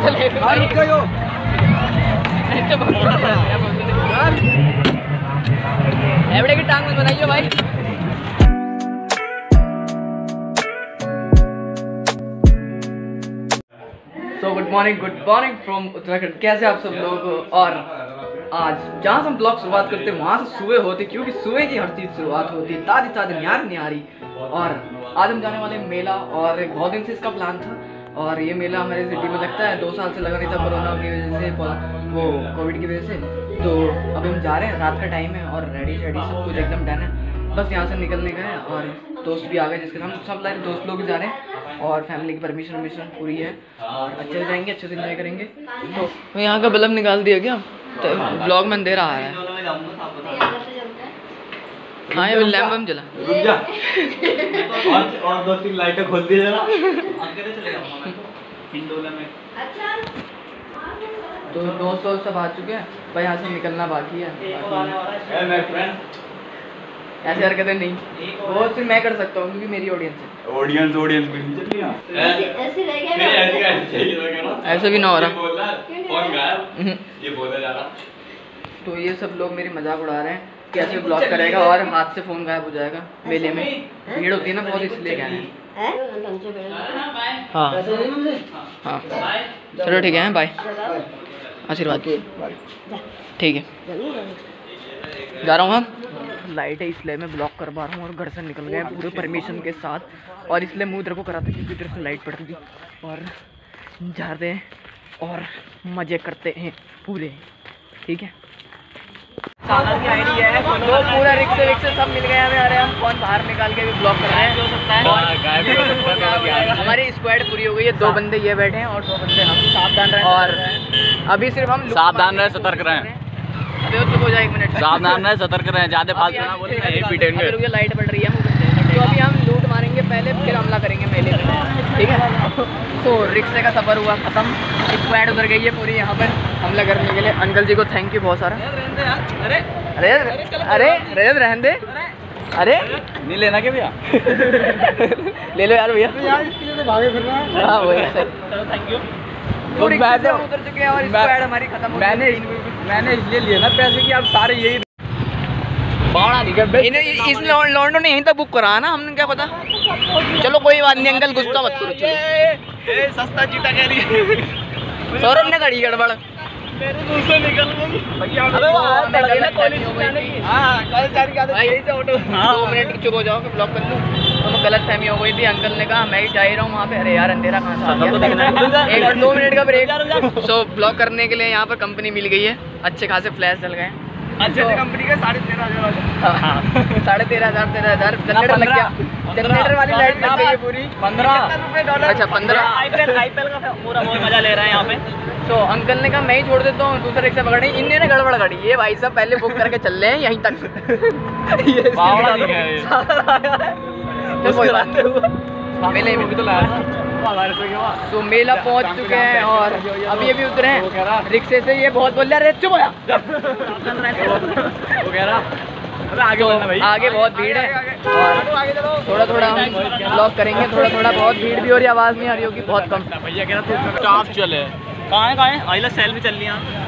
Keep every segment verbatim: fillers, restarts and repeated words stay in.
चले भाई कहो एवड़े की टांग में बनाइए भाई। So good morning good morning from Uttarakhand. कैसे आप सब लोग। और आज जहाँ से हम ब्लॉग शुरुआत करते हैं वहाँ से सुबह होती, क्योंकि सुबह की हर चीज़ शुरुआत होती है ताज़ी ताज़ी न्यारी न्यारी। और आज हम जाने वाले मेला, और बहुत दिन से इसका प्लान था। और ये मेला हमारे सिटी में लगता है, दो साल से लगा नहीं था कोरोना की वजह से, वो कोविड की वजह से। तो अभी हम जा रहे हैं, रात का टाइम है और रेडी शेडी सब कुछ एकदम डन है, बस यहाँ से निकलने का है। और दोस्त भी आ गए जिसके हम सब लाइक दोस्त लोग भी जा रहे हैं, और फैमिली की परमिशन वर्मिशन पूरी है, और अच्छे से जाएंगे, अच्छे से इंजॉय करेंगे। तो यहाँ का बल्ब निकाल दिया क्या, तो ब्लॉग में अंधेरा आ रहा है। हाँ ये लैम्प हम जला रुक जा। और और दो तीन लाइटें खोल दी जरा। अकेले चले जाऊंगा मैं तो हिंडोला में। अच्छा तो दोस्त दोस्त सब आ चुके हैं भाई, यहाँ से निकलना बाकी है। ए माय फ्रेंड ऐसे हरकतें नहीं, वो सिर्फ मैं कर सकता हूँ क्योंकि मेरी ऑडियंस है। ऑडियंस ऑडियंस भी चल लिया ऐसे रह गया। नहीं ऐसे कैसे चाहिए ना, ऐसे भी ना हो रहा। बोल रहा कौन गायब, ये बोला जा रहा। तो ये सब लोग मेरी मजाक उड़ा रहे हैं कैसे ब्लॉग करेगा और हाथ से फोन गायब हो जाएगा। मेले में भीड़ होती है ना बहुत, इसलिए कह रहे हैं। हाँ हाँ चलो ठीक है, बाय, आशीर्वाद। ठीक है जा रहा हूँ। हम लाइट है इसलिए मैं ब्लॉक करवा रहा हूँ, और घर से निकल गए पूरे परमिशन के साथ, और इसलिए मुँह इधर को कराते क्योंकि इधर से लाइट पड़ रही थी। और जाते हैं और मज़े करते हैं पूरे, ठीक है। सागर की आईडी है तो पूरा रिक्शे रिक्शे सब मिल गए हमें। अरे हम फोन बाहर निकाल के भी ब्लॉक कर रहे हैं, हो सकता है। हमारी स्क्वाड पूरी हो गई है, दो बंदे ये बैठे हैं और दो बंदे हम। सावधान रहे, और अभी सिर्फ हम सावधान रहे, सतर्क रहे। अभी चुप हो जाए एक मिनट। सावधान रहे, सतर्क रहे, ज्यादा फालतू ना बोले, यही पीटेंगे। रुकिए लाइट बढ़ रही है मुझे, तो अभी हम लूट मारेंगे पहले, फिर हमला करेंगे मेले में, ठीक है। तो रिक्शे का सफर हुआ खत्म, स्क्वाड उधर गई है पूरी यहाँ पर हमला करने के लिए। अंकल जी को थैंक यू बहुत सारा। अरे अरे अरे अरे रहने दे, अरे नहीं लेना क्या भैया? ले लो यार भैया, इसके लिए तो भागे फिर रहा है। हाँ वही सही, थैंक यू। तो रिक्शे से उतर चुके हैं और स्क्वाड हमारी खत्म हो गई। मैंने मैंने इसलिए लिए ना पैसे कि आप सारे यही इस लॉन्डो ने यहीं तक बुक करा ना, हमने क्या पता। चलो कोई बात नहीं अंकल, गुस्सा मत करो। ए सस्ता चीटा कह रही है सौरभ ने घड़ी गड़बड़ मेरे मुंह से निकल गई भैया। अबे वो हां कल चार के आते यही से ऑटो। दो मिनट चुप हो जाओ कि ब्लॉक कर लूं। तो मैं गलत फहमी हो गई थी, अंकल ने कहा मैं ही जा ही रहा हूँ वहाँ पे। अरे यार अंधेरा कहाँ से आ गया। एक और दो मिनट का ब्रेक। सो ब्लॉक करने के लिए यहाँ पर कंपनी मिल गई है, अच्छे खासे फ्लैश जल गए। अच्छे से कंपनी का साढ़े तेरह हजार साढ़े तेरह हजार तेरह हजार जनरेटर लग गया। जनरेटर वाली लाइट लग गई है पूरी। पंद्रह अच्छा पंद्रह आईपीएल आईपीएल का पूरा बहुत मजा ले रहा है यहाँ पे। तो अंकल ने कहा मैं ही छोड़ देता हूँ, दूसरा रिक्शा पकड़े। इनने ने गड़बड़ गाड़ी, ये भाई साहब पहले बुक करके चल रहे हैं यहीं तक। तो कोई बात नहीं, मेले में तो लाया। तो मेला पहुंच चुके हैं और अभी अभी उतरे हैं रिक्शे से। ये बहुत बोल रहा है, चुप हो जा। वो कह रहा अबे आगे तो बढ़ना भाई, आगे बहुत भीड़ है और थोड़ा थोड़ा हम ब्लॉक करेंगे, थोड़ा थोड़ा बहुत भीड़ भी हो रही, आवाज़ नहीं आ रही होगी बहुत कम। भैया कह रहा तू स्टाफ चले कहाँ है कहाँ है आइला सेल भी चल रही है।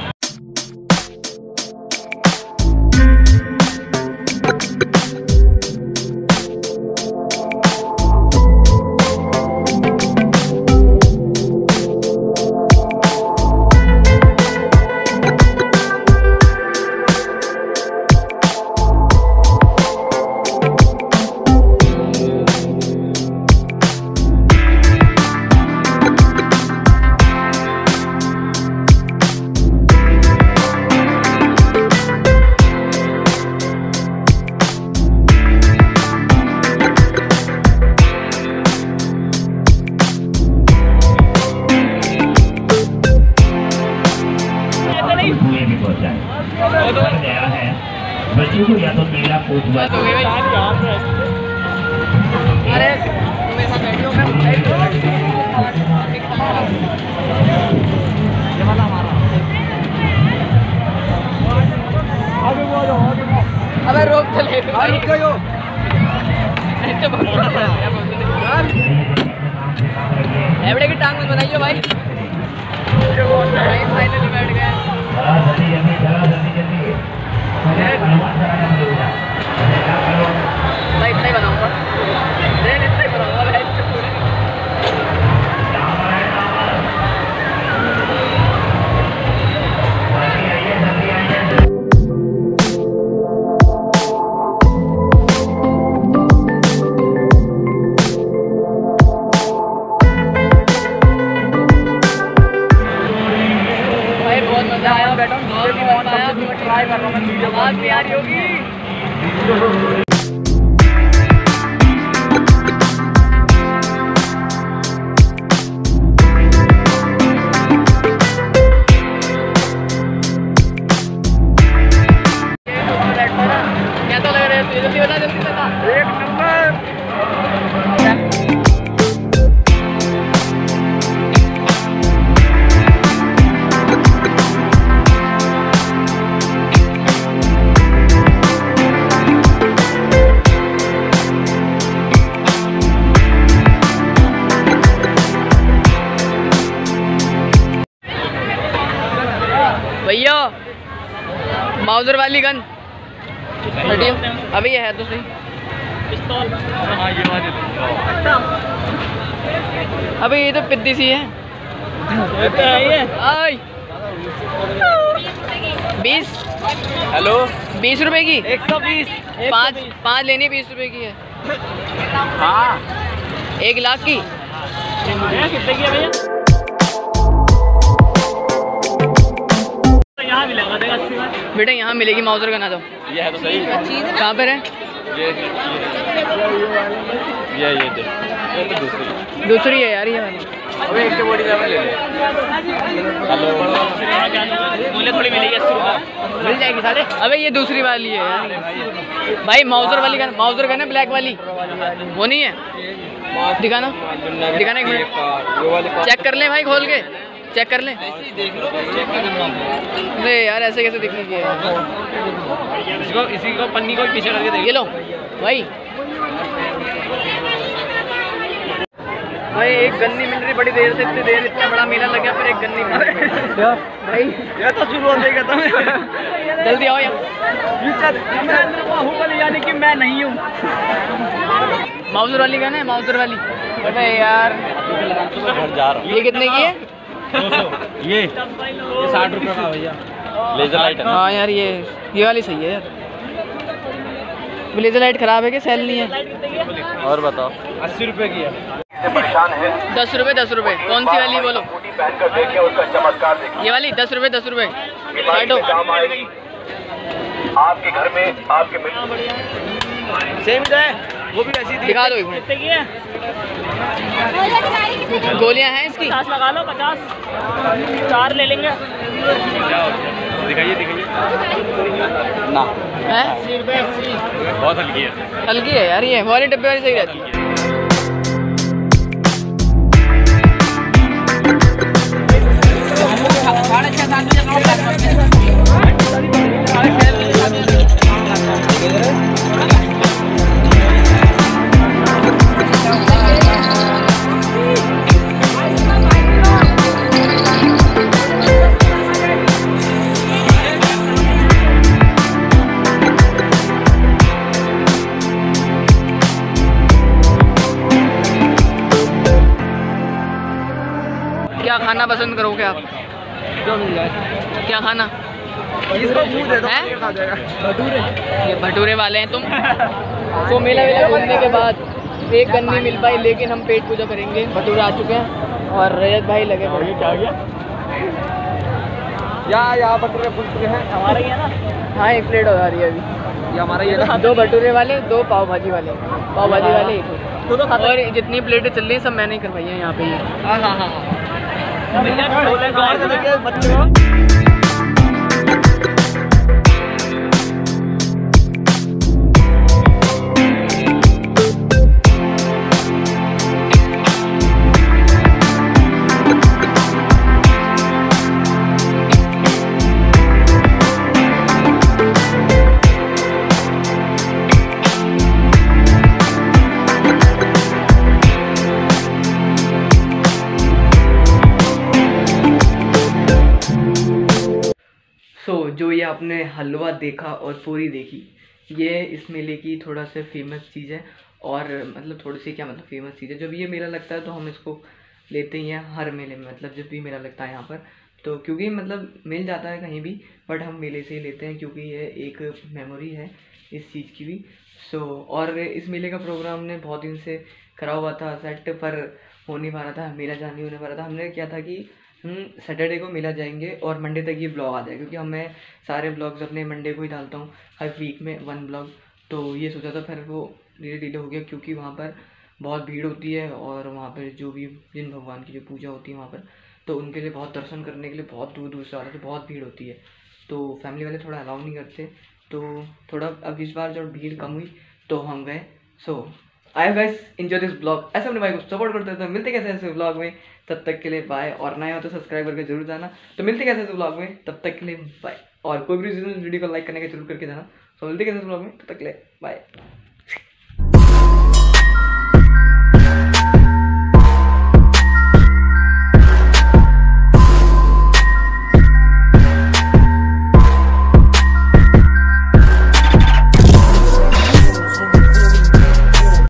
बच्चों को या तो मेला कोतवा। अरे मेरे साथ बैठो, मैं ये वाला हमारा। आगे बोलो आगे बोलो। अबे रोक चले रुक गयो। एवड़े की टांग में बनाइए भाई। फाइनली बैठ गए। चला जल्दी जल्दी चला जल्दी जल्दी मुझे हनुमान चलाना पड़ेगा अरे क्या करो मैं इतना ही बनाऊंगा देख इतना ही बनाऊंगा भाई डामर है डामर जल्दी आइए जल्दी आइए भाई बहुत मजा आया बैठा ट्राई कर रहा हूँ आवाज नहीं आ रही होगी। क्या तो लग रहा है जल्दी बता जल्दी बता एक नंबर। भैया माउजर वाली गन हटियो अभी ये है तो सही पिस्तौल। हाँ ये वाली अबे ये तो पिद्दी सी है ये आई बीस हेलो बीस रुपए की एक सौ बीस पाँच पाँच लेनी बीस रुपए की है। हाँ एक लाख की कितने की है भैया? यहाँ मिलेगा देगा अस्सी में। बेटा यहाँ मिलेगी माउजर गन आ जाओ। ये है तो सही। कहाँ पर है? ये ये ये दे ये तो दूसरी दूसरी है यार ये वाली। अबे एक के बॉडी लेवल ले ले। हेलो बोले थोड़ी मिलेगी अस्सी रुपये मिल जाएगी सारे। अबे ये दूसरी वाली है यार भाई माउजर वाली गन माउजर गन है ब्लैक वाली वो नहीं है दिखाना दिखाना एक मिनट चेक कर ले भाई खोल के चेक कर ले। अरे यार ऐसे कैसे दिखने की है इसको इसी को पन्नी को पीछे करके देख ये लो भाई भाई एक गन्नी मिल रही बड़ी देर से इतनी देर इतना बड़ा मेला लग गया पर एक गन्नी मिल रही भाई ये तो शुरू होने का था जल्दी आओ यार बाहुबली यानी कि मैं नहीं हूँ। माउजर वाली गन है माउजर वाली। अबे यार घर जा रहा ये कितने की है? ये ये साठ रुपये का भैया लेजर लाइट है। हाँ यार ये ये वाली सही है यार। लेजर लाइट खराब है कि सेल नहीं है? और बताओ अस्सी रुपये की है। दस रुपए दस रुपए कौन सी वाली बोलो? ये वाली दस रुपए दस रुपए काटो। आपके घर में आपके सेम तो है वो भी ऐसी दिखा दो एक मिनट। कितने की है? गोलियां हैं इसकी? पचास लगा लो पचास चार ले लेंगे। दिखाइए दिखाइए ना है बहुत हल्की है। हल्की है यार ये वाली डब्बे वाली सही रहती है। क्या खाना पसंद करोगे आप? जो मिल जाए क्या खाना? इसको मुंह दे दो हैं? खा जाएगा। भटूरे ये भटूरे वाले हैं तुम। तो मेला वेला घूमने के बाद एक गन्नी मिल पाई लेकिन हम पेट पूजा करेंगे। भटूरे आ चुके हैं और रजत भाई लगे पड़े। क्या गया या यहाँ भटूरे फुल चुके हैं हमारा ही है ना। हाँ एक प्लेट हो जा रही है अभी। ये हमारा ही है ना। दो भटूरे वाले दो पाव भाजी वाले पाव भाजी वाले एक दोनों खाते और जितनी प्लेटें चल रही हैं सब मैंने ही करवाई हैं यहाँ पे ही। हाँ हाँ हाँ बच्चे जो ये आपने हलवा देखा और पूरी देखी, ये इस मेले की थोड़ा सा फेमस चीज़ है। और मतलब थोड़ी सी क्या मतलब फेमस चीज़ है, जब ये मेला लगता है तो हम इसको लेते ही हैं हर मेले में। मतलब जब भी मेला लगता है यहाँ पर, तो क्योंकि मतलब मिल जाता है कहीं भी, बट हम मेले से ही लेते हैं क्योंकि ये एक मेमोरी है इस चीज़ की भी। सो और इस मेले का प्रोग्राम ने बहुत दिन से करा हुआ था सेट, पर हो नहीं पा रहा था, मेला जा नहीं होने पा रहा था। हमने क्या था कि हम सैटरडे को मेला जाएंगे और मंडे तक ये ब्लॉग आ जाए, क्योंकि हम मैं सारे ब्लॉग्स अपने मंडे को ही डालता हूँ हर वीक में वन ब्लॉग। तो ये सोचा था, फिर वो धीरे धीरे हो गया क्योंकि वहाँ पर बहुत भीड़ होती है और वहाँ पर जो भी जिन भगवान की जो पूजा होती है वहाँ पर, तो उनके लिए बहुत दर्शन करने के लिए बहुत दूर दूर से आ रहे थे, बहुत भीड़ होती है। तो फैमिली वाले थोड़ा अलाउ नहीं करते, तो थोड़ा अब इस बार जब भीड़ कम हुई तो हम गए। So I guys enjoy this blog. ऐसे अपने भाई को सपोर्ट करते थे, मिलते कैसे ऐसे ब्लॉग में, तब तक के लिए बाय। और नए हो तो सब्सक्राइब करके जरूर जाना। तो मिलते कैसे ऐसे ब्लॉग में, तब तक के लिए बाय। और कोई भी वीडियो को लाइक करने का जरूर करके जाना। तो मिलते कैसे ब्लॉग में, तब तक के लिए बाय।